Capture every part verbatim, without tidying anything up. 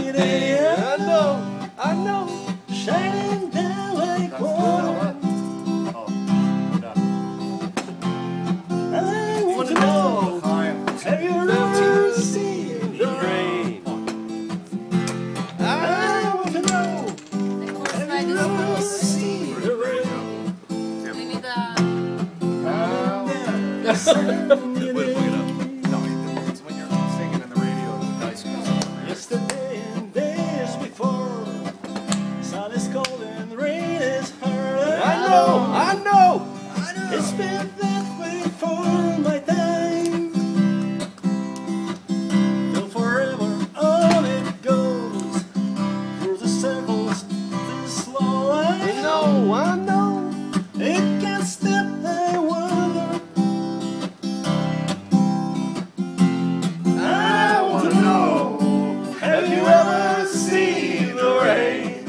sunny day. I know, I know. Shining down like water. Oh, we're done. I want to know, have you ever seen the rain? I want to know, have you ever seen the rain? We need a... Sunny day. It's when you're singing in the radio, the dice goes on. Yesterday and days before, sun is cold and the rain is hard. I know, I know, I know. It's been that way for my time. Till forever on it goes, through the circles, this slow line. I know, I know. It can't stop, I wonder. I want to know, have you ever seen the rain?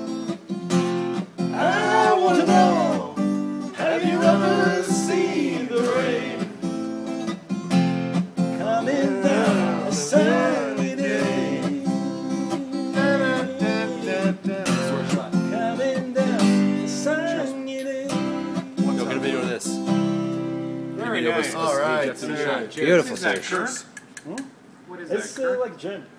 I want to know, have you ever seen the rain? Coming down a sunny day. Coming down a sunny day. Go get a video of this. Very Video of nice. us- All right. us- Yeah. Beautiful, Is that sir. current? What is It's that? uh, Current? like gin.